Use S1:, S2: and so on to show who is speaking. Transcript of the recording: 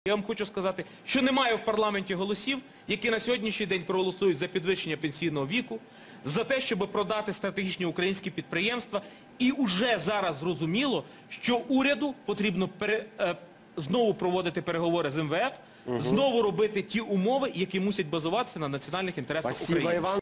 S1: Я вам хочу сказати, що немає в парламенті голосів, які на сьогоднішній день проголосують за підвищення пенсійного віку, за те, щоб продати стратегічні українські підприємства. І уже зараз зрозуміло, що уряду потрібно знову проводити переговори з МВФ, знову робити ті умови, які мусять базуватися на національних інтересах України.